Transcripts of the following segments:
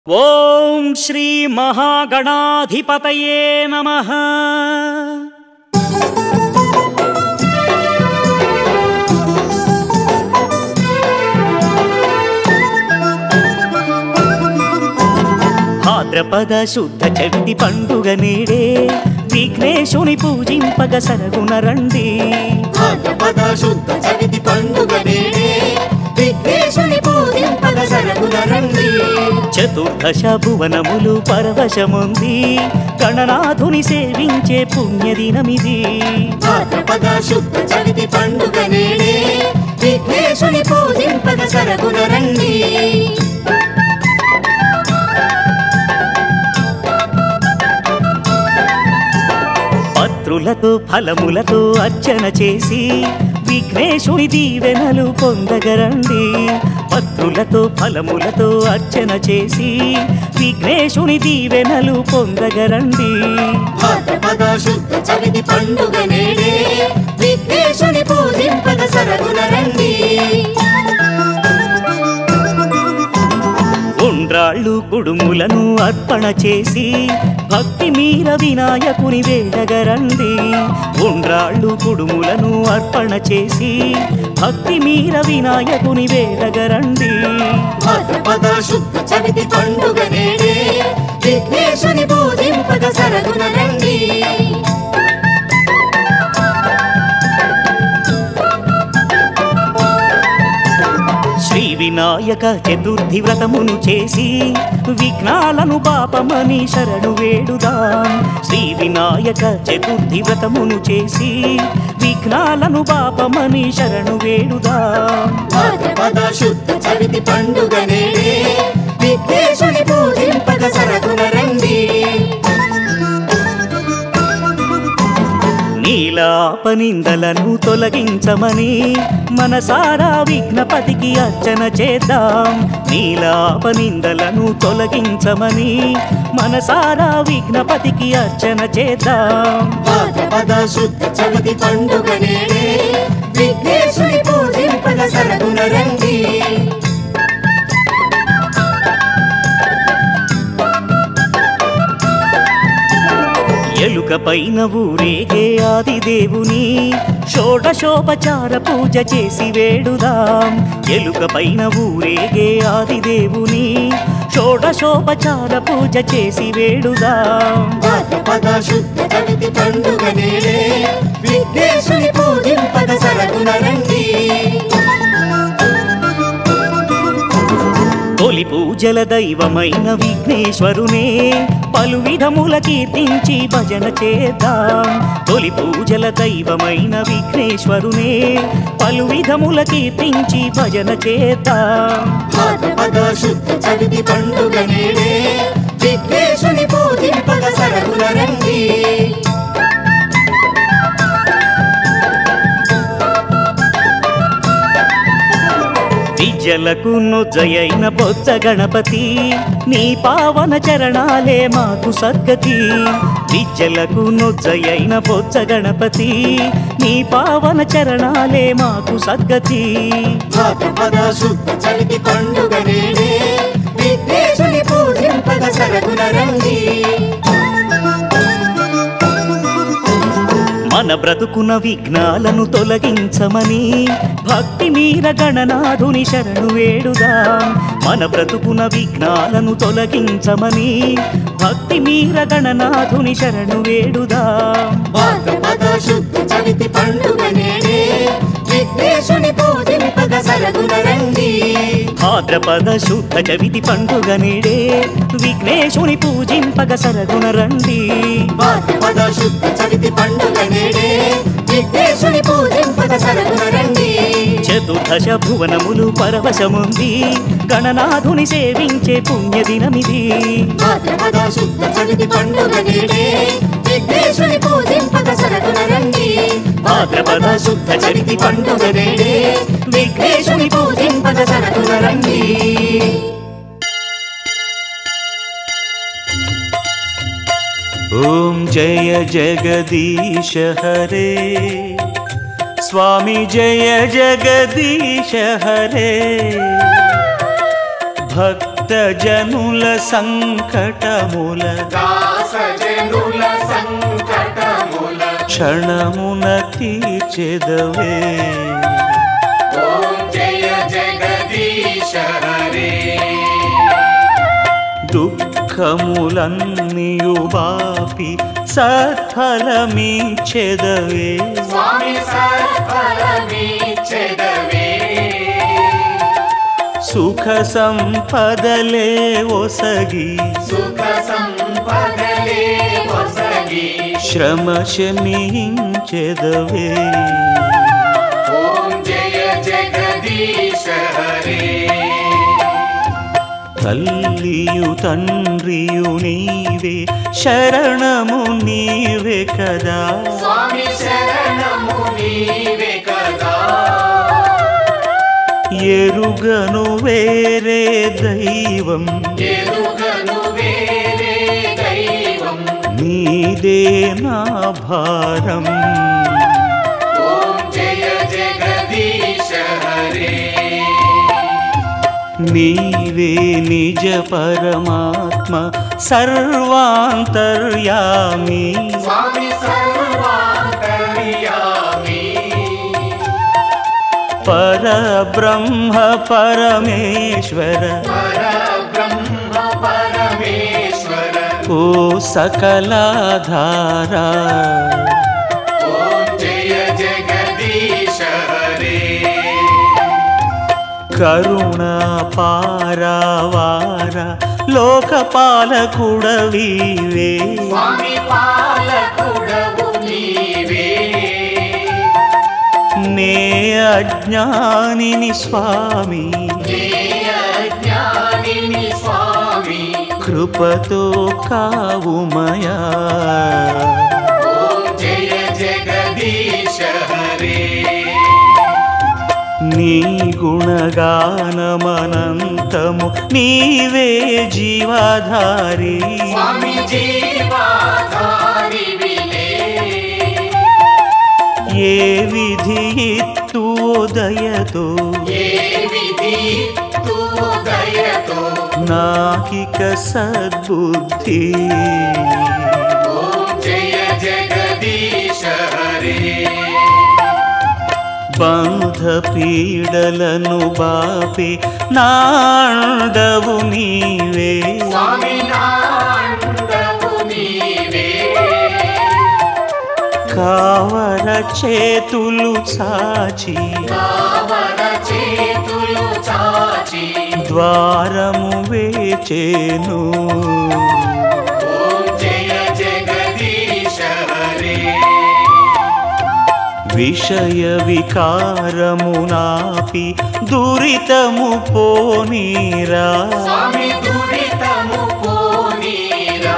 ఓం శ్రీ మహాగణాధిపతయే నమః। భాద్రపద శుద్ధ చవితి పండుగ నేడే విఘ్నేశుని పూజింపగ సరగున రండి। భాద్రపద శుద్ధ చవితి పండుగ నేడే విఘ్నేశుని పూజింపగ సరగున రండి। చతుర్దశ భువనములు పరవశముంది గణనాథుని సేవించే పుణ్యదినమిది। భాద్రపద శుద్ధ చవితి పండుగ నేడే విఘ్నేశుని పూజింపగ సరగున రండి। పత్రులతో ఫలములతో అర్చన చేసి విఘ్నేశుని దీవెనలు పొందగరండి। పత్రులతో ఫలములతో అర్చన చేసి విఘ్నేశుని దీవెనలు పొందగరండి। భాద్రపద శుద్ధ చవితి పండుగ నేడే విఘ్నేశుని పూజింపగ సరగున రండి। ఉండ్రాళ్ళు కుడుములను అర్పణ చేసి భక్తి మీర వినాయకుని వేడగరండి। ఉండ్రాళ్ళు కుడుములను అర్పణ చేసి భక్తి మీర వినాయకుని వేడగరండి। భాద్రపద శుద్ధ చవితి పండుగ నేడే విఘ్నేశుని పూజింపగ సరగున రండి। శ్రీ వినాయక చతుర్థి వ్రతమును చేసి విఘ్నాలను పాపమని శరణు వేడుదాం। శ్రీ వినాయక చతుర్థి వ్రతమును చేసి విఘ్నాలను పాపమని శరణు వేడుదాం। భాద్రపద శుద్ధ చవితి పండుగ నేడే విఘ్నేశుని పూజింపగ సరగున రండి। నీలాపనిందలను తొలగించమని మనసారా విఘ్నపతికి అర్చన చేద్దాం। నీలాపనిందలను తొలగించమని మనసారా విఘ్నపతికి అర్చన చేద్దాం। భాద్రపద శుద్ధ చవితి పండుగ నేడే విఘ్నేశుని పూజింపగ సరగున రండి। ఎలుక పైన ఊరేగే ఆది దేవుని షోడశోపచార పూజ చేసి వేడుదాం। ఎలుక పైన ఊరేగే ఆది దేవుని షోడశోపచార పూజ చేసి వేడుదాం। భాద్రపద శుద్ధ చవితి పండుగ నేడే విఘ్నేశుని పూజింపగ సరగున రండి। తొలి పూజల దైవమైన విఘ్నేశ్వరునే పలు విధముల కీర్తించి భజన చేద్దాం। తొలి పూజల దైవమైన విఘ్నేశ్వరునే పలు విధముల కీర్తించి భజన చేద్దాం। భాద్రపద శుద్ధ చవితి పండుగ నేడే విఘ్నేశుని పూజింపగ సరగున రండి। విద్యలకు నొజ్జయైన బొజ్జ గణపతి నీ పావన చరణాలే మాకు సద్గతి। విద్యలకు నొజ్జయైన బొజ్జ గణపతి నీ పావన చరణాలే మాకు సద్గతి। భాద్రపద శుద్ధ చవితి పండుగ నేడే విఘ్నేశుని పూజింపగ సరగున రండి। మన బ్రతుకున విఘ్నాలను తొలగించమని భక్తి మీర గణనాథుని శరణు వేడుదాం। మన బ్రతుకున విఘ్నాలను తొలగించమని భక్తి మీర గణనాథుని శరణు వేడుదాం। భాద్రపద శుద్ధ చవితి పండుగ నేడే విఘ్నేశుని పూజింపగ సరగున రండి। భాద్రపద శుద్ధ చవితి పండుగ నేడే విఘ్నేశుని పూజింపగ సరగున రండి। భాద్రపద శుద్ధ చవితి పండుగ నేడే విఘ్నేశుని పూజింపగ సరగున రండి। చతుర్దశ భువనములు పరవశముంది గణనాథుని సేవించే పుణ్యదినమిది। భాద్రపద శుద్ధ చవితి పండుగ నేడే విఘ్నేశుని పూజింపగ సరగున రండి। భాద్రపద శుద్ధ చవితి పండుగ నేడే విఘ్నేశుని పూజింపగ సరగున రండి। ఓం జయ జగదీశ హరే స్వామి జయ జగదీశ హరే భక్త భక్తజనుల సంకటముల దాసజనుల సంకటముల క్షణమున తీర్చెదవే ఓం జయ జగదీశ హరే దుఃఖములన్నీయు బాపి సత్ఫలమిచ్చెదవే స్వామి సత్ఫలమిచ్చెదవే సుఖ సంపదలే ఒసగి సుఖ సంపదలే ఒసగి శ్రమ శమించెదవే ఓం జయ జగదీశ హరే తల్లియు తండ్రియు నీవే శరణము నీవే కదా స్వామి శరణము నీవే కదా ఎరుగను వేరే దైవం ఎరుగను వేరే దైవం నీదే నా భారం ఓం జయ జగదీశ హరే నీవే నిజ పరమాత్మ సర్వాంతర్యామి స్వామి సర్వాంతర్యామి పరబ్రహ్మ పరమేశ్వర పరబ్రహ్మ పరమేశ్వర ఓ సకలాధారా ఓం జయ జగదీశ హరే కరుణా పారావార లోకపాలకుడవీవే స్వామి పాలకుడవు నీవే నే అజ్ఞానిని స్వామి నే అజ్ఞానిని స్వామి కృపతో కావుమయా ఓం జయ జగదీశ హరే నీ గుణగానమనంతము నీవే జీవాధారి స్వామి జీవాధారి విలే ఏ విధి ఇత్తు దయతో ఏ విధి తూ దయతో నాకిక సద్బుద్ధి ఓం జయ జగదీశ హరే బంధ పీడలను బాపే నాండవు నీవే స్వామి నాండవు నీవే కావర చేతులు చాచి కావర చేతులు చాచి ద్వారము వేచేను ఓం జయ జగదీశ హరే విషయ వికారము నాపి దురితము పోనీరా స్వామి దురితము పోనీరా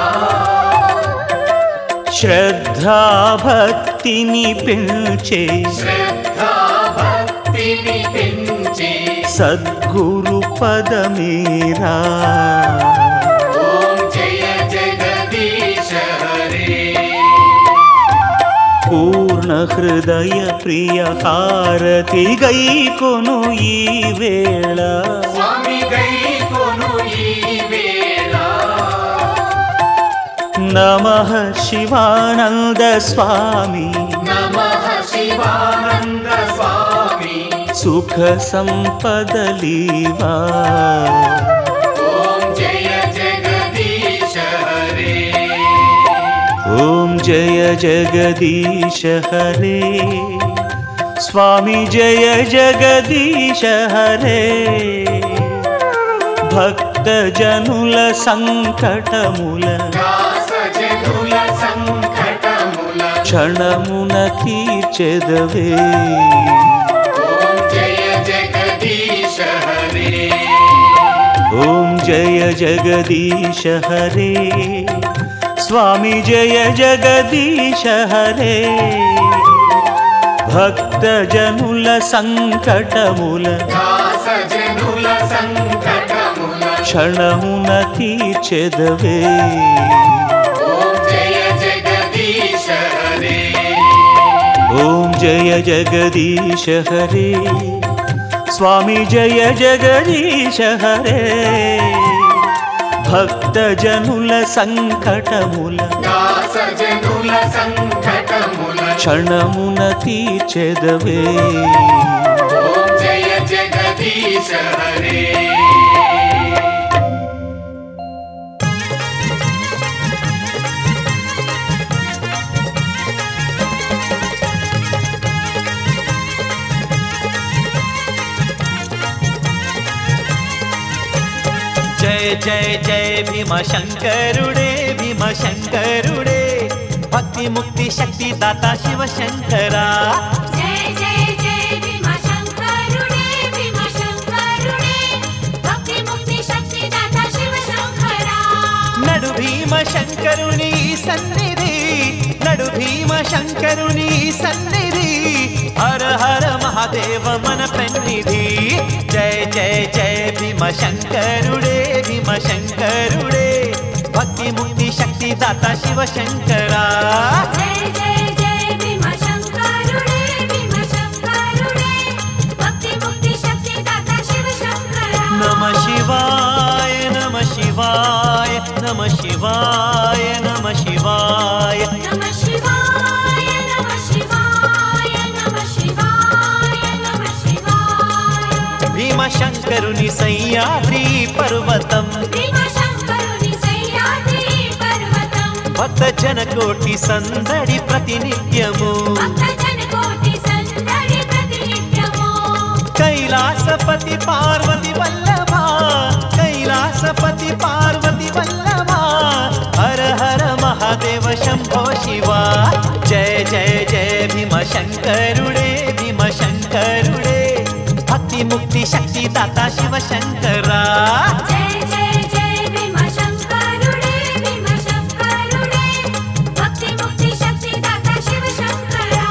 శ్రద్ధా భక్తిని పెంచే శ్రద్ధా భక్తిని పెంచి సద్గురు పదమీరా ఓం జయ జగదీశ హరే పూర్ణ హృదయ ప్రియ హారతి గైకొను ఈ వేళ స్వామి గైకొను ఈ వేళ నమః శివానంద స్వామి నమః శివానంద స్వామి సుఖ సంపదలీవా ఓం జయ జగదీశ హరే ఓం జయ జగదీశ హరే స్వామి జయ జగదీశ హరే భక్తజనుల సంకటముల దాసజనుల సంకటముల క్షణమున తీర్చెదవే ఓం జయ జగదీశ హరే ఓం జయ జగదీశ హరే స్వామి జయ జగదీశ హరే భక్తజనుల సంకటముల దాసజనుల సంకటముల క్షణమున తీర్చెదవే ఓం జయ జగదీశ హరే ఓం జయ జగదీశ హరే స్వామి జయ జగదీశ హరే భక్తజనుల సంకటముల దాసజనుల సంకటముల క్షణమున తీర్చెదవే ఓం జయ జగదీశ హరే జయ జయ జయ భీమశంకరుడే భీమశంకరుడే భక్తి ముక్తి శక్తి దాత శివశంకరా జయ జయ జయ భీమశంకరుడే భీమశంకరుడే భక్తి ముక్తి శక్తి దాత శివశంకరా నడు భీమశంకరుని సన్నిధి నడు భీమశంకరుని సన్నిధి హర హర మహాదేవ మన పెన్నిధి జయ జయ జయ భీమశంకరుడే భీమశంకరుడే భక్తి ముక్తి శక్తి దాత శివశంకరా జయ జయ జయ భీమశంకరుడే భీమశంకరుడే భక్తి ముక్తి శక్తి దాత శివశంకరా నమ శివాయ నమ శివాయ నమ శివాయ నమ శివాయ నమ శివాయ నమ శివాయ నమ శివాయ నమ శివాయ భీమశంకరుని సయ్యాద్రి పర్వతం భీమశంకరుని సహ్యాద్రి పర్వతం భక్త జనకోటి సందడి ప్రతినిత్యము భక్తజనకోటి సందడి ప్రతినిత్యము కైలాసపతి పార్వతి వల్లభా కైలాసపతి పార్వతి వల్లభా హర హర మహాదేవ శంభో శివా జయ జయ జయ భీమశంకరుడే భీమశంకరుడే భక్తి ముక్తి శక్తి దాత శివశంకరా జయ జయ జయ భీమశంకరుడే భీమశంకరుడే భక్తి ముక్తి శక్తి దాత శివశంకరా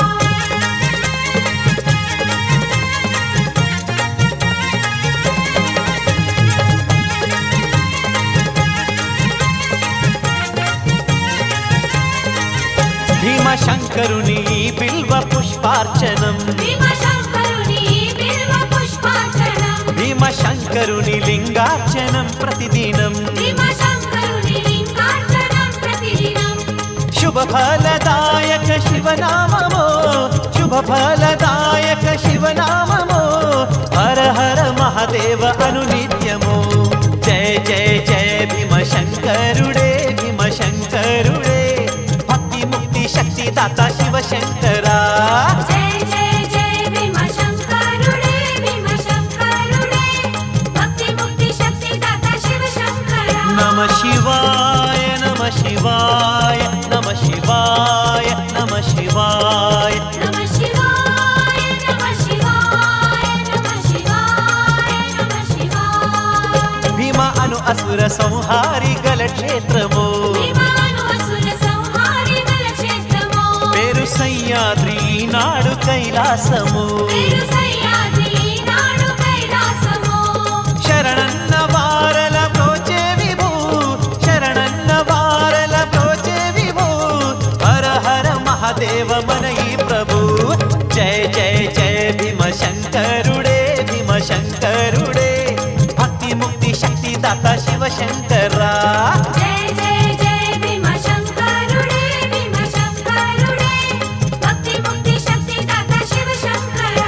భీమశంకరుని బిల్వ పుష్పార్చనం భీమశంకరుని బిల్వ పుష్పార్చనం భీమశంకరుని లింగార్చనం ప్రతిదినం భీమశంకరుని లింగార్చనం ప్రతిదినం శుభఫలదాయక శివనామమో శుభఫలదాయక శివనామమో హర హర మహాదేవ అనునిత్యము జయ జయ జయ భీమశంకరుడే భీమశంకరుడే భక్తి ముక్తి శక్తి దాత శివశంకరా జయ జయ జయ భీమశంకరుడే భీమశంకరుడే భక్తి ముక్తి శక్తి దాత శివశంకరా నమ శివాయ నమ శివాయ నమ శివాయ నమ శివాయ నమ శివాయ నమ శివాయ నమ శివాయ నమ శివాయ భీమ అను అసుర సంహారి గల క్షేత్రము భీమాను అసుర సంహారి గల క్షేత్రము పేరు సయ్యాద్రి నాడు కైలాసము పేరు సహ్యాద్రి నాడు కైలాసము శరణన్న వారల ప్రోచే విభూ శరణన్న వారల ప్రోచే విభూ హర హర మహాదేవ మనయి ప్రభు జయ జయ జయ భీమశంకరుడే భీమశంకరుడే భక్తి ముక్తి శక్తి దాత శివశంకరా జయ జయ జయ భీమశంకరుడే భీమశంకరుడే భక్తి ముక్తి శక్తి దాత శివశంకరా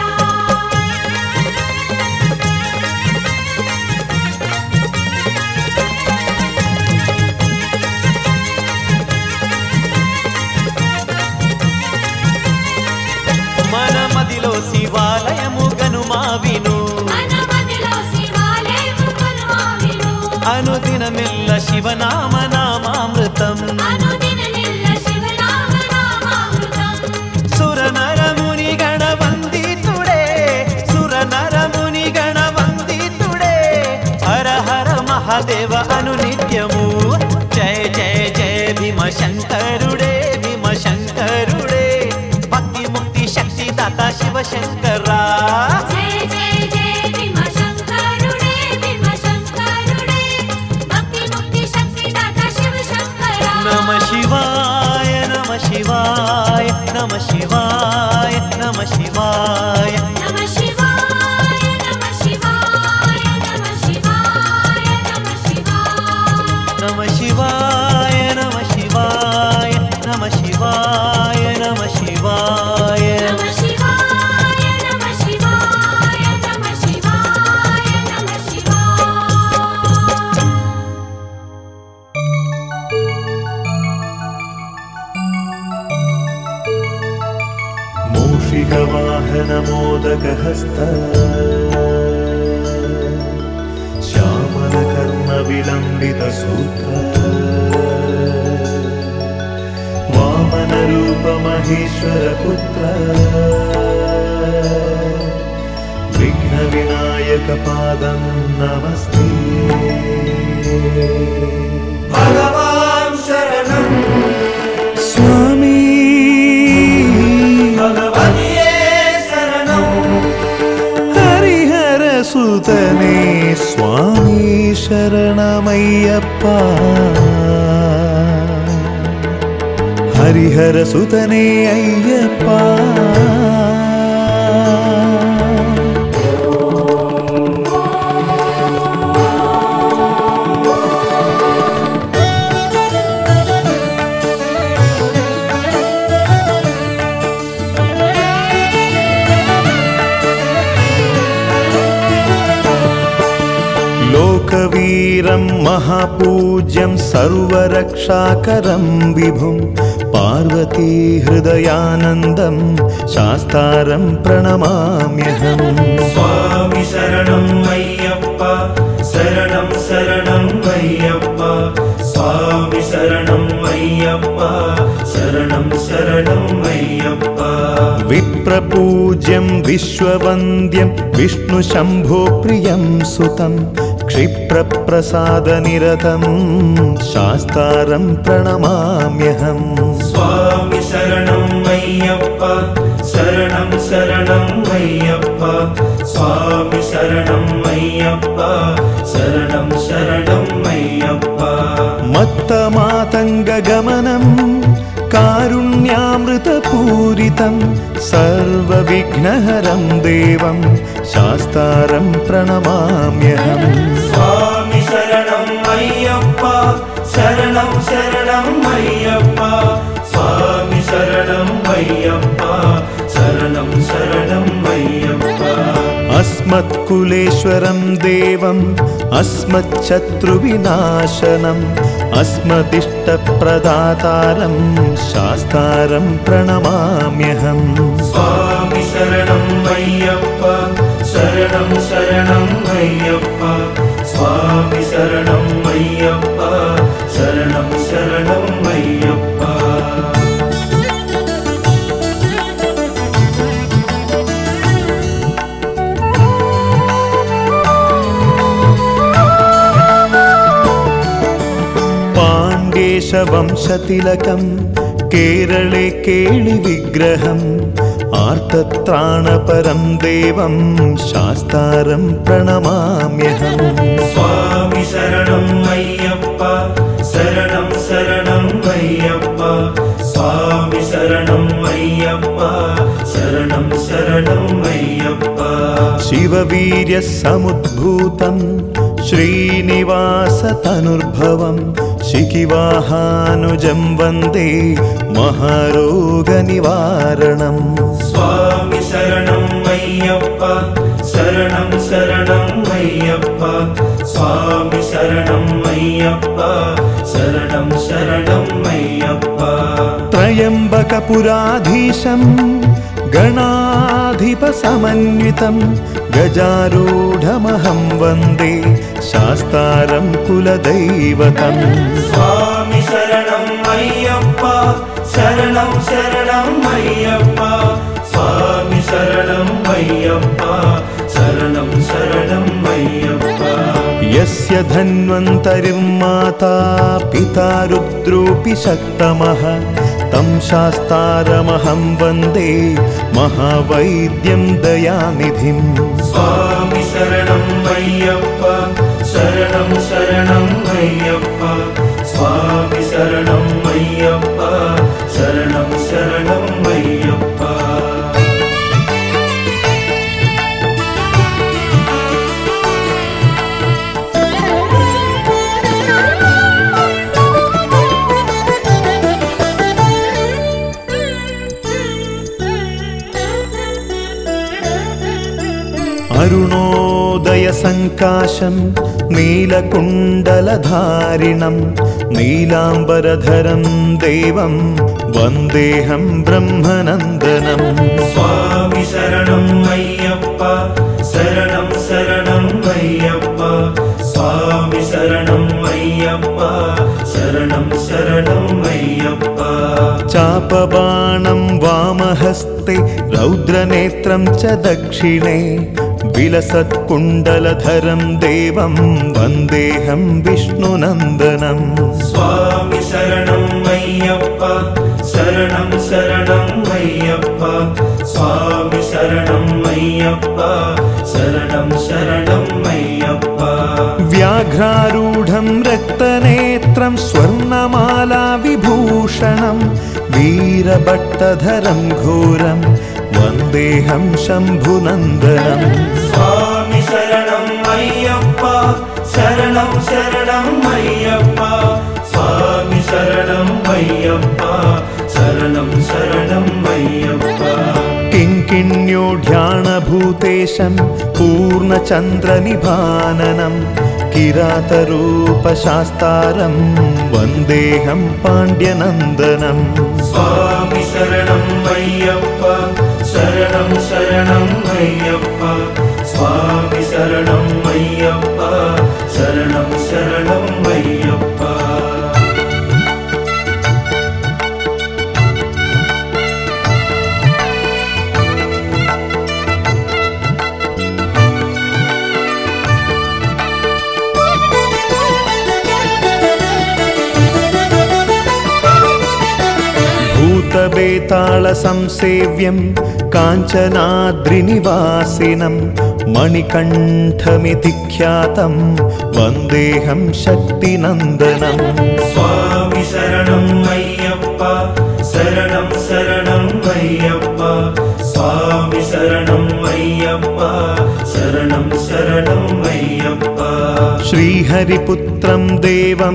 మన మదిలో శివాలయము గనుమా విను మన మదిలో శివాలయము కొలువావిను అనుదినమిల్ల శివనామ నామామృతం అనుదిన నిల్ల శివనామ నామామృతం సురనరముని గణవందితుడే సురనరముని గణవందితుడే హర హర మహాదేవ అనునిత్యము జయ జయ జయ భీమశంకరుడే భీమశంకరుడే భక్తి ముక్తి శక్తి దాత శివశంకరా జయ జయ జయ భీమశంకరుడే భీమశంకరుడే భక్తి ముక్తి శక్తి దాత శివశంకరా నమ శివాయ నమ శివాయ నమ శివాయ నమ శివాయ నమ శివాయ నమ శివాయ నమ శివాయ నమ శివాయ नमः शिवाय नमः शिवाय नमः शिवाय नमः शिवाय नमः शिवाय नमः शिवाय नमः शिवाय नमः शिवाय मूषिकवाहनमोदकहस्त श्यामलकर्णविलम्बितसूत्र वामनरूपमहेश्वरपुत्र विघ्नविनायकपादं नमस्ते भगवान् शरणं स्वामी भगवतिये शरणं हरिहरसुतने स्वामी शरणमय्यप्पा हरिहरसुतने अय्यप्पा लोकवीरं महापूज्यं सर्वरक्षाकरं विभुं पार्वती हृदयानन्दं शास्तारं प्रणमाम्यहम् स्वामी शरणं अय्यप्पा शरणं शरणं अय्यप्पा स्वामी शरणं अय्यप्पा शरणं शरणं अय्यप्पा विप्रपूज्यं विश्ववन्द्यं विष्णुशम्भो प्रियं सुतं क्षिप्रप्रसादनिरतं शास्तारं प्रणमाम्यहम् स्वामी शरणं अय्यप्पा शरणं शरणं अय्यप्पा स्वामी शरणं अय्यप्पा शरणं शरणं अय्यप्पा मत्तमातङ्गगमनं कारुण्यामृतपूरितं सर्वविघ्नहरं देवं शास्तारं प्रणमाम्यहम् स्वामी शरणं अय्यप्पा शरणं शरणं अय्यप्पा स्वामी शरणं अय्यप्पा शरणं शरणं अय्यप्पा अस्मत्कुलेश्वरं देवम् अस्मच्छत्रुविनाशनम् अस्मदिष्टप्रदातारं शास्तारं प्रणमाम्यहम् स्वामी शरणं अय्यप्पा शरणं शरणं अय्यप्पा स्वामी शरणं अय्यप्पा शरणं शरणं अय्यप्पा पाण्डेशवंशतिलकं केरळे केळिविग्रहम् आर्तत्राणपरं देवं शास्तारं प्रणमाम्यहम् स्वामी शरणं अय्यप्पा शरणं शरणं अय्यप्पा स्वामी शरणं अय्यप्पा शरणं शरणं अय्यप्पा शिववीर्यसमुद्भूतं श्रीनिवासतनुर्भवं शिखिवाहानुजं वन्दे महारोगनिवारणम् स्वामी शरणं अय्यप्पा शरणं शरणं अय्यप्पा स्वामी शरणं अय्यप्पा शरणं शरणं अय्यप्पा त्र्यम्बकपुराधीशं गणाधिपसमन्वितं गजारूढमहं वन्दे शास्तारं कुलदैवतम् स्वामी शरणं अय्यप्पा शरणं शरणं अय्यप्पा स्वामी शरणं अय्यप्पा शरणं शरणं अय्यप्पा यस्य धन्वन्तरिर्माता पिता रुद्रोऽपि शक्तमः तं शास्तारमहं वन्दे महावैद्यं दयानिधिम् स्वामी शरणं अय्यप्पा शरणं शरणं अय्यप्पा स्वामी शरणं अय्यप्पा शरणं शरणं अय्यप्पा सङ्काशं नीलकुण्डलधारिणं नीलाम्बरधरं देवं वन्देऽहं ब्रह्मनन्दनं स्वामी शरणं अय्यप्प शरणं शरणं अय्यप्प स्वामी शरणं अय्यप्प शरणं शरणं अय्यप्प चापबाणं वामहस्ते रौद्रनेत्रं च दक्षिणे विलसत्कुण्डलधरं देवं वन्देऽहं विष्णुनन्दनं स्वामी शरणं अय्यप्प शरणं शरणं अय्यप्प स्वामी शरणं अय्यप्प शरणं शरणं अय्यप्प व्याघ्रारूढं रक्तनेत्रं स्वर्णमाला विभूषणं वीरभट्टधरं घोरं वन्देऽहं शम्भुनन्दनं स्वामी शरणं अय्यप्प शरणं शरणं अय्यप्प स्वामी शरणं अय्यप्प शरणं शरणं अय्यप्प किङ्किण्योढ्याणभूतेशं पूर्णचन्द्रनिभाननं किरातरूपशास्तारं वन्देऽहं पाण्ड्यनन्दनं स्वामी शरणं अय्यप्प शरणं शरणं अय्यप्प स्वामी शरणं अय्यप्प शरणं शरणं अय्यप्प भूतबेतालसंसेव्यं काञ्चनाद्रिनिवासिनं मणिकण्ठमिति ख्यातं वन्देऽहं शक्तिनन्दनं स्वामी शरणं अय्यप्प शरणं शरणं अय्यप्प स्वामी शरणं अय्यप्प शरणं शरणं अय्यप्प श्रीहरिपुत्रं देवं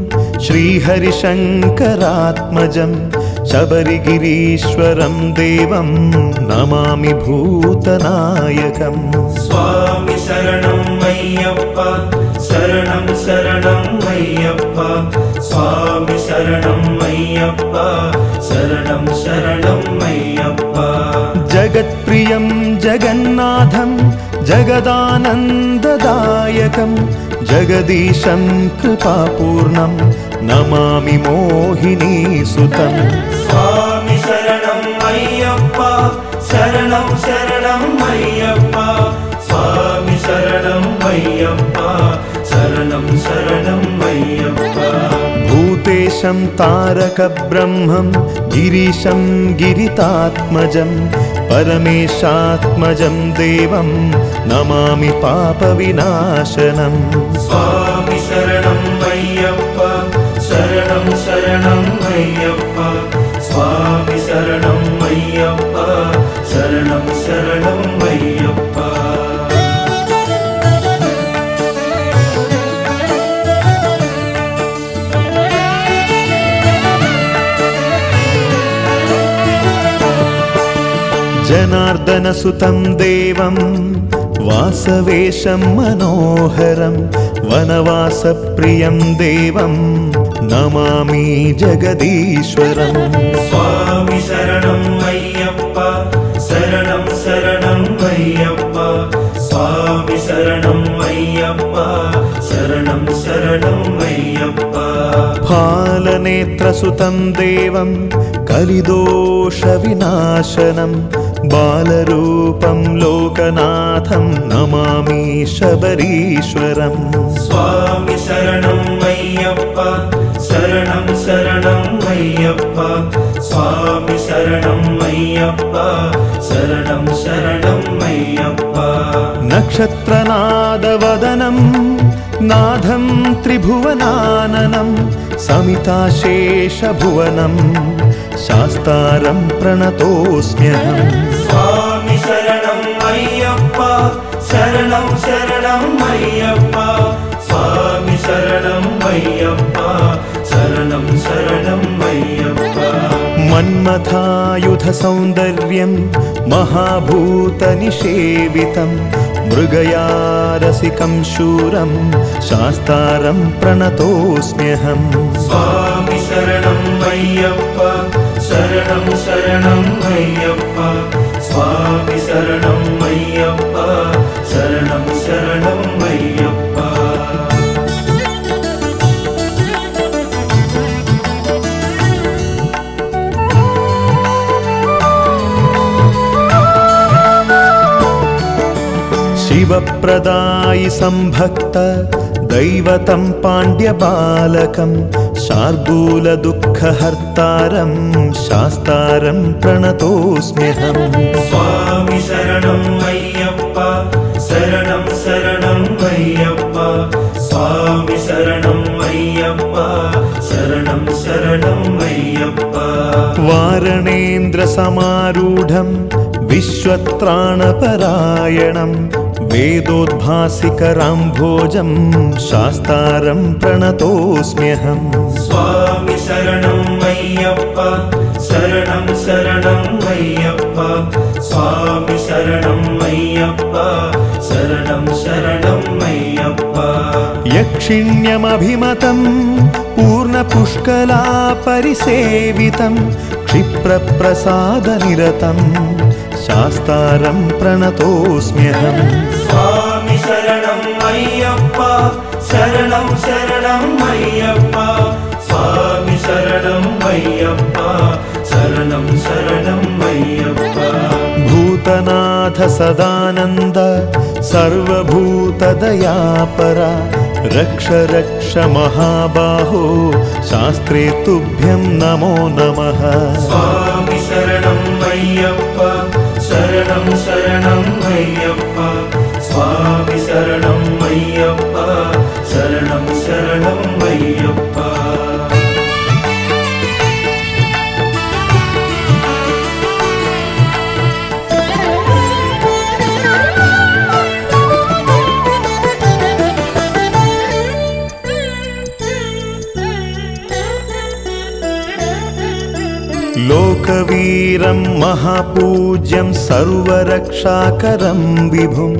श्रीहरिशङ्करात्मजं शबरिगिरीश्वरं देवं नमामि भूतनायकम् स्वामी शरणं अय्यप्प शरणं शरणं अय्यप्प स्वामी शरणं अय्यप्प शरणं शरणं अय्यप्प जगत्प्रियं जगन्नाथं जगदानन्ददायकं जगदीशं कृपापूर्णं नमामि मोहिनीसुतं स्वामी शरणं अय्यप्प शरणं शरणं अय्यप्प स्वामी शरणं अय्यप्प शरणं शरणं अय्यप्प भूतेशं तारकब्रह्मं गिरीशं गिरितात्मजं परमेशात्मजं देवं नमामि पापविनाशनं स्वामी शरणं अय्यप्प शरणं शरणं अय्यप्प स्वामी शरणं अय्यप्प शरणं शरणं अय्यप्प जनार्दनसुतं देवं वासवेशं मनोहरं वनवासप्रियं देवं नमामि जगदीश्वरं स्वामी शरणं अय्यप्प शरणं शरणं अय्यप्प स्वामी शरणं अय्यप्प शरणं शरणं अय्यप्प फालनेत्रसुतं देवं कलिदोषविनाशनं बालरूपं लोकनाथं नमामि शबरीश्वरं स्वामी शरणं अय्यप्प शरणं शरणं अय्यप्प स्वामी शरणं अय्यप्प शरणं शरणं अय्यप्प नक्षत्रनादवदनं नाथं त्रिभुवनाननं समिताशेषभुवनं शास्तारं प्रणतोऽस्म्यहम् स्वामी शरणं अय्यप्प शरणं शरणं अय्यप्प स्वामी शरणं अय्यप्प शरणं शरणं अय्यप्प मन्मथायुधसौन्दर्यं महाभूतनिषेवितं मृगयारसिकं शूरं शास्तारं प्रणतोऽस्म्यहम् स्वामी शरणं अय्यप्प शरणं शरणं अय्यप्प स्वामी शरणं अय्यप्प शरणं शरणं अय्यप्प शिवप्रदायि संभक्त दैवतं पाण्ड्यबालकं शार्दूलदुःखहर्तारं शास्तारं प्रणतोऽस्म्यहम् स्वामी शरणं अय्यप्प शरणं शरणं अय्यप्प स्वामी शरणं अय्यप्प शरणं शरणं अय्यप्प वारणेन्द्रसमारूढं विश्वत्राणपरायणं वेदोद्भासिकराम्भोजं शास्तारं प्रणतोऽस्म्यहम् स्वामी शरणं अय्यप्प शरणं शरणं अय्यप्प स्वामी शरणं अय्यप्प शरणं शरणं अय्यप्प यक्षिण्यमभिमतं पूर्णपुष्कलापरिसेवितं क्षिप्रप्रसादनिरतं शास्तारं प्रणतोऽस्म्यहम् स्वामी शरणं अय्यप्प शरणं शरणं अय्यप्प स्वामी शरणं अय्यप्प शरणं शरणं अय्यप्प भूतनाथ सदानन्द सर्वभूतदयापरा रक्ष रक्ष महाबाहो शास्त्रे तुभ्यं नमो नमः स्वामी शरणं अय्यप्प शरणं शरणं अय्यप्प स्वामी शरणं अय्यप्प शरणं शरणं अय्यप्प लोकवीरं महापूज्यं सर्वरक्षाकरं विभुं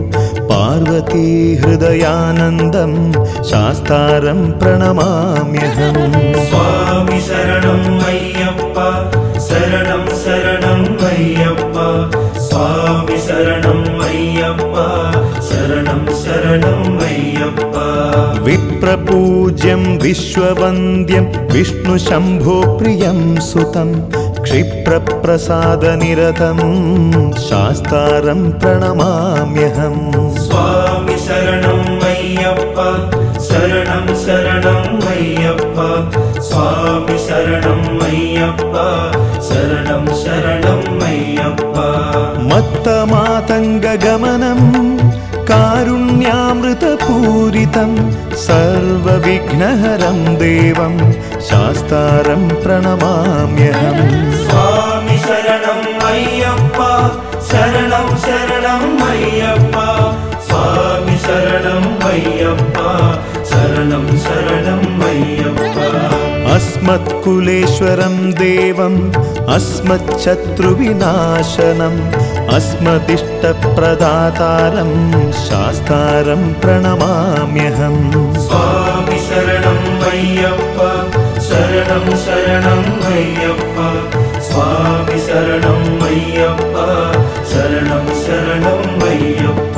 पार्वतीहृदयानन्दं शास्तारं प्रणमाम्यहम् स्वामी शरणं अय्यप्प शरणं शरणं अय्यप्प स्वामी शरणं अय्यप्प शरणं शरणं अय्यप्प विप्रपूज्यं विश्ववन्द्यं विष्णुशम्भोप्रियं सुतं क्षिप्रप्रसादनिरतं शास्तारं प्रणमाम्यहम् स्वामी शरणं अय्यप्प शरणं शरणं अय्यप्प स्वामी शरणं अय्यप्प शरणं शरणं अय्यप्प मत्तमातङ्गगमनं कारुण्यामृतपूरितं सर्वविघ्नहरं देवं शास्तारं प्रणमाम्यहम् स्वामी शरणं अय्यप्प शरणं शरणं अय्यप्प स्वामी शरणं अय्यप्प शरणं शरणं अय्यप्प अस्मत्कुलेश्वरं देवम् अस्मच्छत्रुविनाशनम् अस्मदिष्टप्रदातारं शास्तारं प्रणमाम्यहम् स्वामी शरणं अय्यप्प शरणं शरणं अय्यप्प स्वामी शरणं अय्यप्प शरणं शरणं अय्यप्प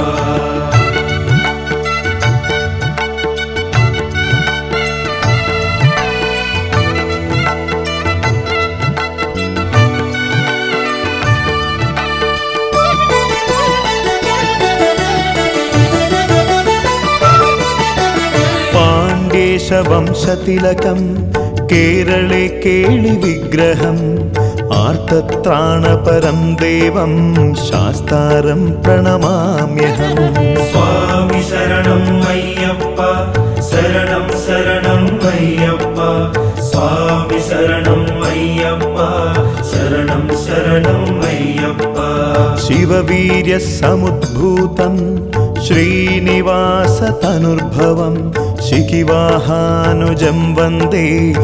वंशतिलकं केरले केळिविग्रहम् आर्तत्राणपरं देवं शास्तारं प्रणमाम्यहम् स्वामी शरणं अय्यप्प शरणं शरणं अय्यप्प स्वामी शरणं अय्यप्प शरणं शरणं अय्यप्प शिववीर्यसमुद्भूतं श्रीनिवासतनुर्भवं शिखिवाहानुजं वन्दे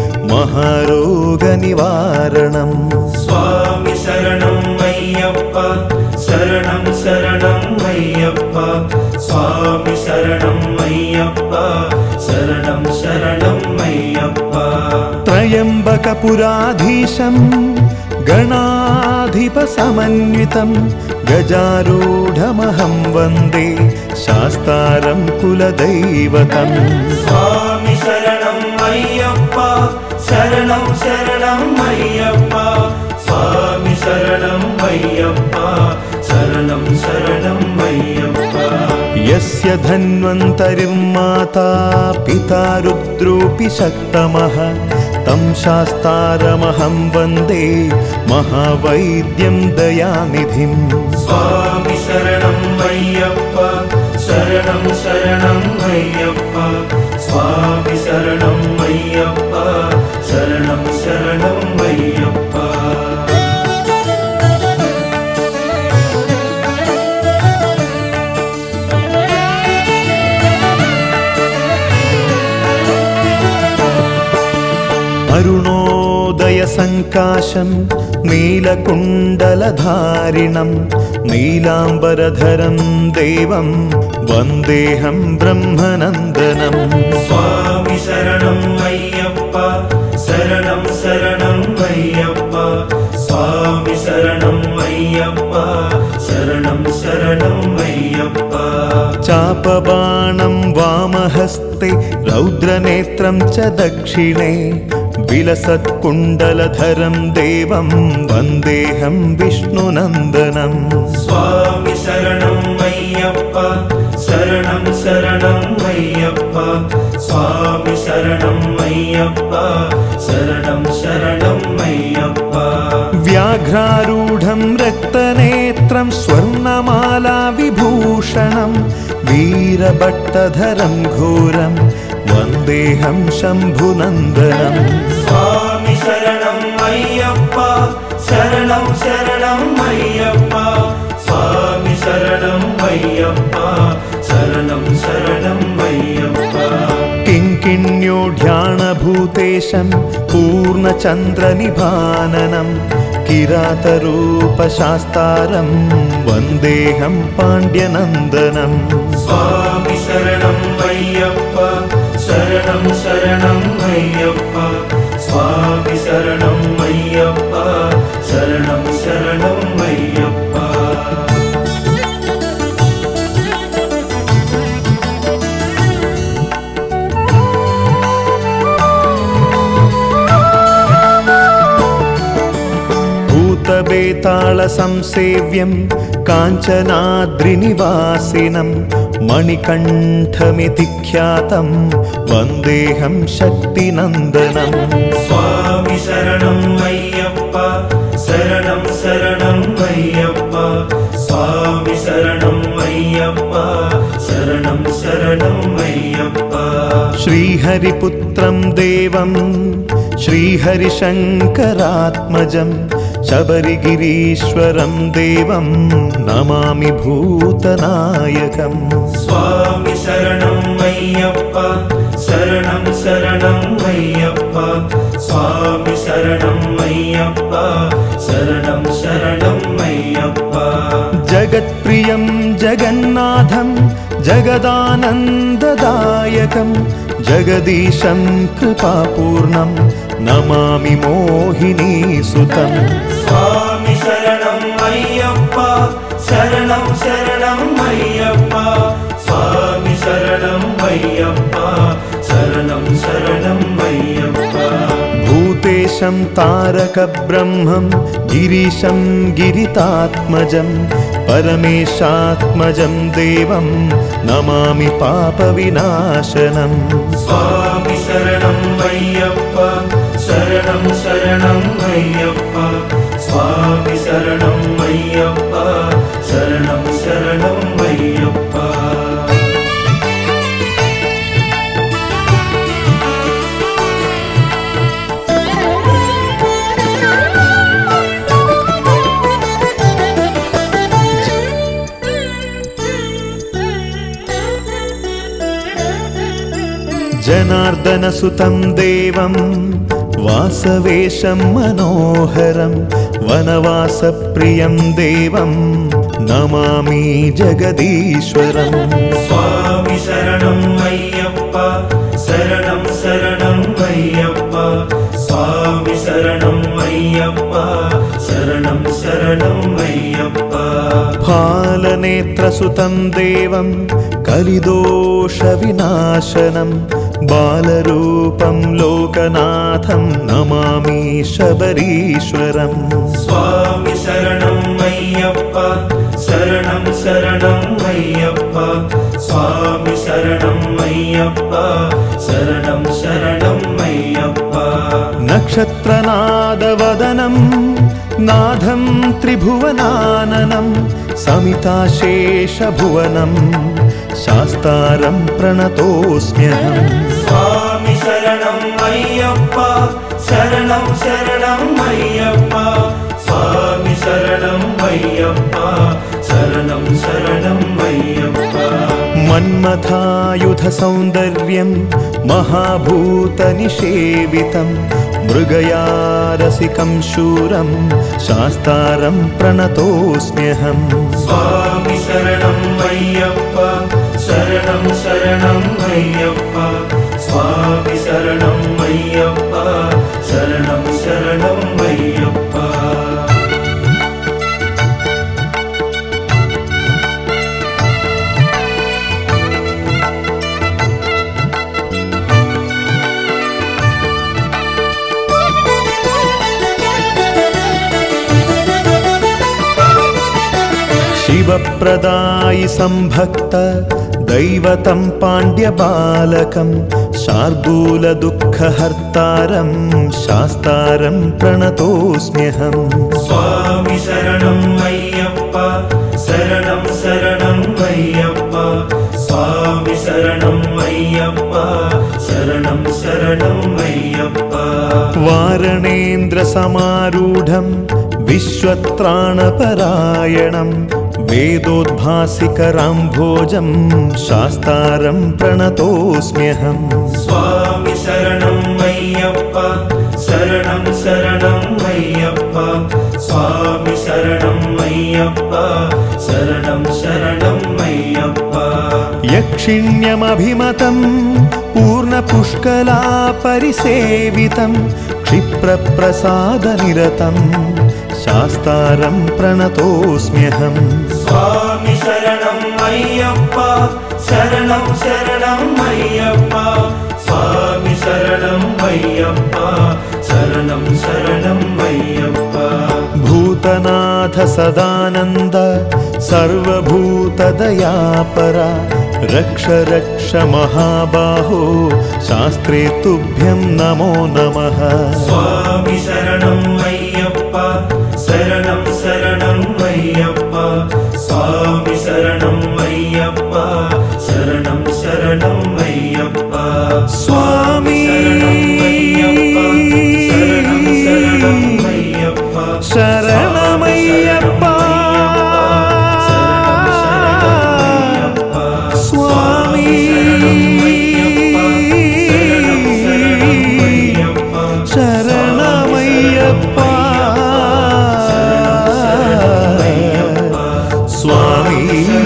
महारोगनिवारणम् स्वामी शरणं मय्यप्प शरणं शरणं मय्यप्प स्वामी शरणं मय्यप्प शरणं शरणं मय्यप्प त्रयम्बकपुराधीशं गणाधिपसमन्वितं गजारूढमहं वन्दे शास्तारं कुलदैवतम् स्वामी शरणं मय्यप्प शरणं शरणं मय्यप्प स्वामी शरणं मय्यप्प शरणं शरणं मय्यप्प यस्य धन्वन्तरिर्माता पिता रुद्रोऽपि शक्तमः तं शास्तारमहं वन्दे महावैद्यं दयानिधिम् स्वामी शरणं मय्यप्प शरणं शरणं मय्यप्प स्वामी शरणं मय्यप्प शरणं शरणं मय्यप्प अरुणोदयसङ्काशं नीलकुण्डलधारिणं नीलाम्बरधरं देवं वन्देऽहं ब्रह्मनन्दनम् स्वामी शरणं मय्यप्प शरणं शरणं मय्यप्प स्वामी शरणं मय्यप्प शरणं शरणं मय्यप्प चापबाणं वामहस्ते रौद्रनेत्रं च दक्षिणे विलसत्कुण्डलधरं देवं वन्देऽहं विष्णुनन्दनम् स्वामी शरणं मय्यप्प शरणं शरणं मय्यप्प स्वामी शरणं मय्यप्प शरणं शरणं मय्यप्प व्याघ्रारूढं रक्तनेत्रं स्वर्णमाला विभूषणं वीरभट्टधरं घोरं वन्देऽहं शम्भुनन्दनम् स्वामी शरणं मय्यप्प शरणं शरणं मय्यप्प स्वामी शरणं मय्यप्प शरणं शरणं मय्यप्प किङ्किण्योढ्याणभूतेशं पूर्णचन्द्रनिभाननं किरातरूपशास्तारं वन्देऽहं पाण्ड्यनन्दनम् स्वामी शरणं मय्यप्प शरणं शरणं मय्यप्प स्वामी शरणं मय्यप्प शरणं शरणं मय्यप्प भूतबेतालसंसेव्यं काञ्चनाद्रिनिवासिनं मणिकण्ठमिति ख्यातं वन्देऽहं शक्तिनन्दनम् स्वामी शरणं मय्यप्प शरणं शरणं मय्यप्प स्वामी शरणं मय्यप्प शरणं शरणं मय्यप्प श्रीहरिपुत्रं देवं श्रीहरिशङ्करात्मजं शबरिगिरीश्वरं देवं नमामि भूतनायकम् स्वामी शरणं मय्यप्प शरणं शरणं मय्यप्प स्वामी शरणं मय्यप्प शरणं शरणं मय्यप्प जगत्प्रियं जगन्नाथं जगदानन्ददायकं जगदीशं कृपापूर्णं नमामि मोहिनीसुतम् स्वामी शरणं मय्यप्प शरणं शरणं मय्यप्प स्वामी शरणं मय्यप्प शरणं शरणं मय्यप्प भूतेशं तारकब्रह्मं गिरीशं गिरितात्मजं परमेशात्मजं देवं नमामि पापविनाशनम् स्वामी शरणं मय्यप्प शरणं शरणं मय्यप्प स्वामी शरणं मय्यप्प शरणं शरणं मय्यप्प जनार्दनसुतं देवं वासवेशं मनोहरं वनवासप्रियं देवं नमामि जगदीश्वरम्। स्वामी शरणं अय्यप्पा शरणं शरणं अय्यप्पा स्वामी शरणं अय्यप्पा शरणं शरणं अय्यप्पा। फालनेत्रसुतं देवं कलिदोषविनाशनं बालरूपं लोकनाथं नमामि शबरीश्वरम्। स्वामी शरणं अय्यप्पा शरणं शरणं अय्यप्पा स्वामी शरणं अय्यप्पा शरणं शरणं अय्यप्पा। नक्षत्रनादवदनं नाथं त्रिभुवनाननं समिताशेषभुवनं शास्तारं प्रणतोऽस्म्यहम्। स्वामी शरणं अय्यप्पा शरणं शरणं अय्यप्पा स्वामी शरणं अय्यप्पा शरणं शरणं अय्यप्पा। मन्मथायुधसौन्दर्यं महाभूतनिषेवितं मृगयारसिकं शूरं शास्तारं प्रणतोऽस्म्यहम्। स्वामी शरणं अय्यप्पा शरणं शरणं अय्यप्पा स्वामी शरणं अय्यप्पा शरणं शरणं अय्यप्पा। शिवप्रदायि संभक्त दैवतं पाण्ड्यबालकं शार्दूलदुःखहर्तारं शास्तारं प्रणतोऽस्म्यहम्। स्वामी शरणं अय्यप्पा शरणं शरणं अय्यप्पा स्वामी शरणं अय्यप्पा शरणं शरणं अय्यप्पा। वारणेन्द्रसमारूढं विश्वत्राणपरायणं वेदोद्भासिकराम्भोजं शास्तारं प्रणतोऽस्म्यहम्। स्वामी शरणं अय्यप्पा शरणं शरणं अय्यप्पा स्वामी शरणं अय्यप्पा शरणं शरणं अय्यप्पा। यक्षिण्यमभिमतं पूर्णपुष्कलापरिसेवितं क्षिप्रप्रसादनिरतं शास्तारं प्रणतोऽस्म्यहम्। स्वामी शरणं अय्यप्पा शरणं शरणं अय्यप्पा स्वामी शरणं अय्यप्पा शरणं शरणं अय्यप्पा। भूतनाथ सदानन्द सर्वभूतदयापरा रक्ष रक्ष महाबाहो शास्त्रे तुभ्यं नमो नमः। स्वामी शरणं अय्यप्पा शरणं शरणं अय्यप्पा स्वामी शरणं अय्यप्पा शरणं शरणं अय्यप्पा। स्वामी शरणं शरणं अय्यप्पा शरणमय्यप्पा स्वामी शरणमय्यप्पा स्वामी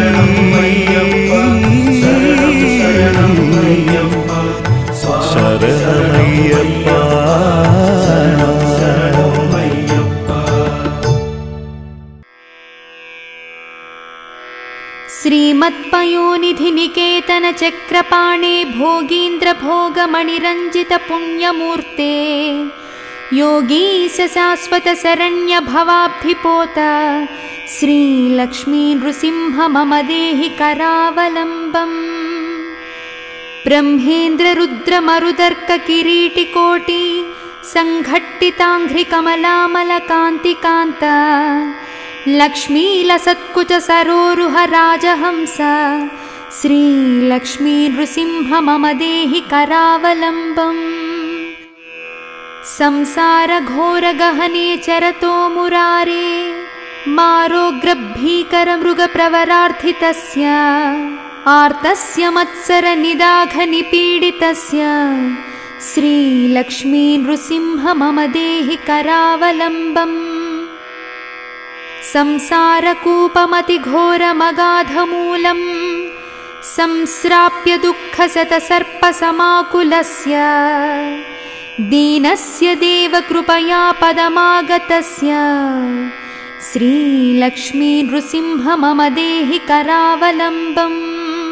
शरणमय्यप्पा। श्रीमत्पयोनिधिनिकेतनचक्रपाणे भोगीन्द्रभोगमणिरञ्जितपुण्यमूर्ते योगीश शाश्वतशरण्यभवाब्धिपोत श्रीलक्ष्मी नृसिंह मम देहि करावलम्बम्। ब्रह्मेन्द्ररुद्रमरुदर्ककिरीटिकोटि सङ्घट्टिताङ्घ्रिकमलामलकान्तिकान्त लक्ष्मीलसत्कुच सरोरुह राजहंस श्रीलक्ष्मी नृसिंह मम देहि करावलम्बम्। संसारघोरगहने चरतो मुरारे मारोग्रभीकरमृगप्रवरार्थितस्य आर्तस्य मत्सरनिदाघनिपीडितस्य श्रीलक्ष्मी नृसिंह मम देहि करावलम्बम् संसारकूपमतिघोरमगाधमूलम् संस्राप्य दुःखशतसर्पसमाकुलस्य दीनस्य देवकृपया पदमागतस्य श्रीलक्ष्मी नृसिंह मम देहि करावलम्बम्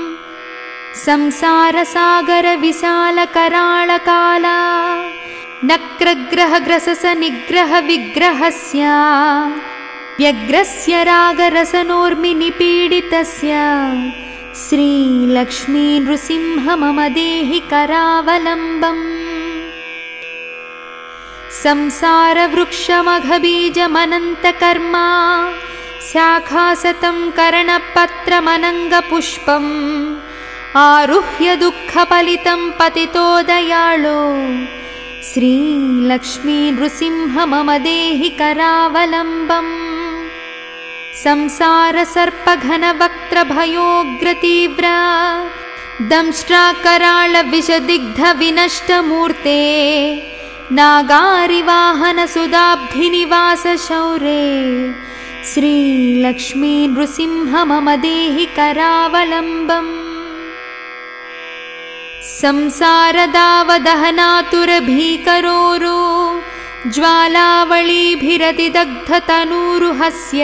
संसारसागरविशालकराळकाला नक्रग्रहग्रससनिग्रहविग्रहस्य व्यग्रस्य रागरसनोर्मिनिपीडितस्य श्रीलक्ष्मी नृसिंह मम देहि करावलम्बम् संसारवृक्षमघबीजमनन्तकर्मा शाखासतं कर्णपत्रमनङ्गपुष्पम् आरुह्य दुःखफलितं पतितो दयाळो श्रीलक्ष्मी नृसिंह मम देहि करावलम्बम् संसारसर्पघनवक्त्रभयोग्रतीव्र दंष्ट्राकराळविषदिग्धविनष्टमूर्ते नागारिवाहनसुदाब्धिनिवासशौरे श्रीलक्ष्मी नृसिंह मम देहि करावलम्बम् संसारदावदहनातुरभीकरोरु ज्वालावळीभिरतिदग्धतनूरुहस्य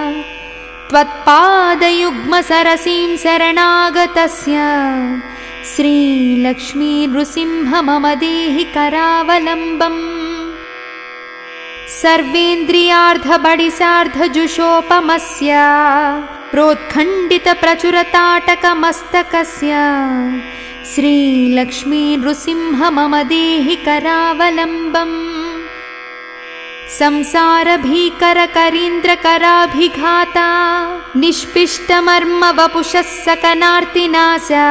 त्वत्पादयुग्मसरसीं शरणागतस्य श्रीलक्ष्मी नृसिंह मम देहि करावलम्बम् सर्वेन्द्रियार्धबडिसार्धजुषोपमस्य प्रोत्खण्डितप्रचुरताटकमस्तकस्य श्रीलक्ष्मी नृसिंह मम देहि करावलम्बम् संसारभीकरकरीन्द्रकराभिघाता निष्पिष्टमर्मवपुषः सकनार्तिनाशा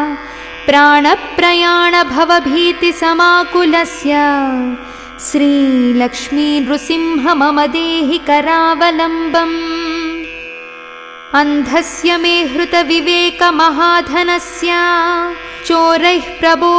प्राणप्रयाणभवभीतिसमाकुलस्य श्रीलक्ष्मी नृसिंह मम देहि करावलम्बम् अन्धस्य मे हृतविवेकमहाधनस्य चोरैः प्रभो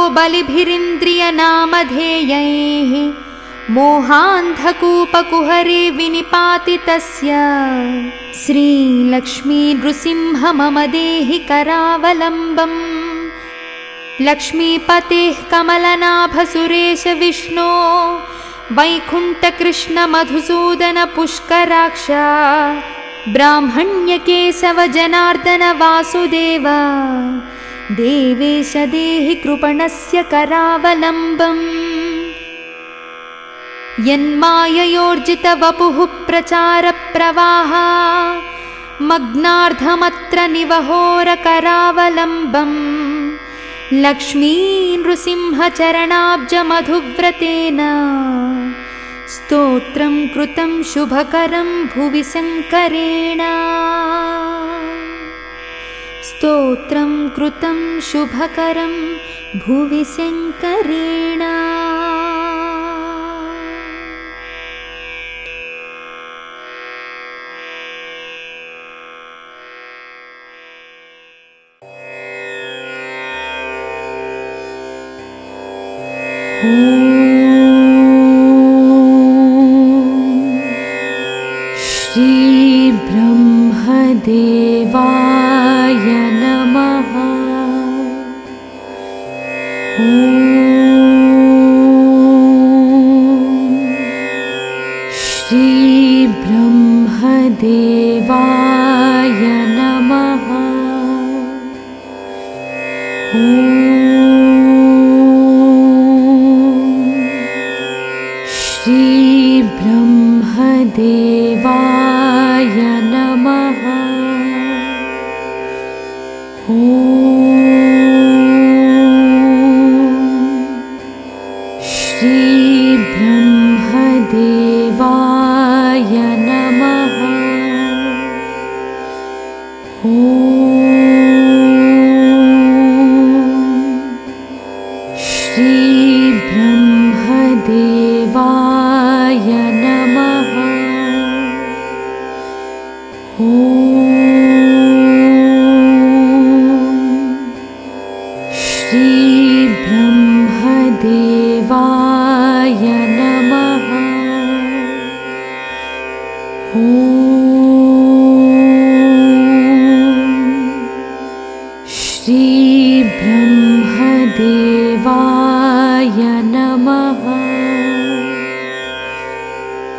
बलिभिरिन्द्रियनामधेयैः मोहान्धकूपकुहरे विनिपातितस्य श्रीलक्ष्मी नृसिंह मम देहि करावलम्बम् लक्ष्मीपतेः कमलनाभ सुरेश विष्णो वैकुण्ठकृष्ण मधुसूदन पुष्कराक्ष ब्राह्मण्यकेशव जनार्दन वासुदेव देवेश देहि कृपणस्य करावलम्बम् यन्माययोर्जितवपुः प्रचारप्रवाह मग्नार्धमत्र निवहोरकरावलम्बम् लक्ष्मी नृसिंहचरणाब्जमधुव्रतेन स्तोत्रं कृतं शुभकरं भुवि शङ्करेण स्तोत्रं कृतं शुभकरं भुवि शङ्करेण श्रीब्रह्मदेवाय नमः। श्रीब्रह्मदेवाय नमः। श्रीब्रह्मदेवाय नमः। श्रीब्रह्मदेवाय नमः। श्रीब्रह्मदेवाय नमः।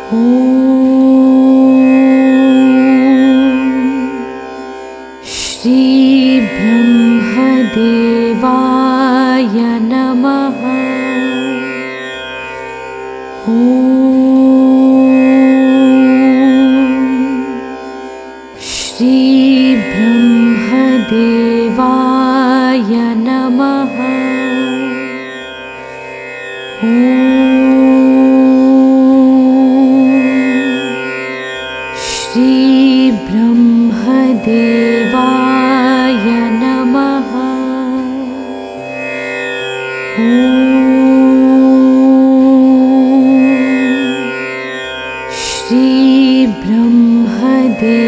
श्रीब्रह्मदेवाय नमः। श्रीब्रह्मदेवाय नमः। श्रीब्रह्मदेवाय नमः। श्रीब्रह्मदेवाय नमः। श्रीब्रह्मदेवाय नमः। श्रीब्रह्मदेवाय